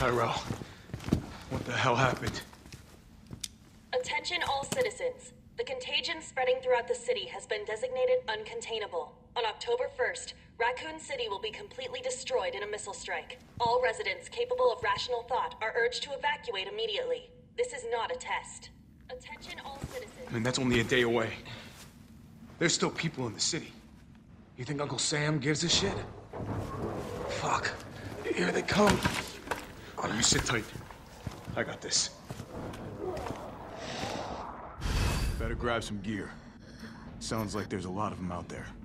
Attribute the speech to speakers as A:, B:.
A: Tyrell. What the hell happened?
B: Attention all citizens. The contagion spreading throughout the city has been designated uncontainable. On October 1st, Raccoon-City will be completely destroyed in a missile strike. All residents capable of rational thought are urged to evacuate immediately. This is not a test. Attention all citizens.
A: I mean, that's only a day away. There's still people in the city.
C: You think Uncle Sam gives a shit? Fuck. Here they come.
A: Oh, you sit tight. I got this.
D: Better grab some gear. Sounds like there's a lot of them out there.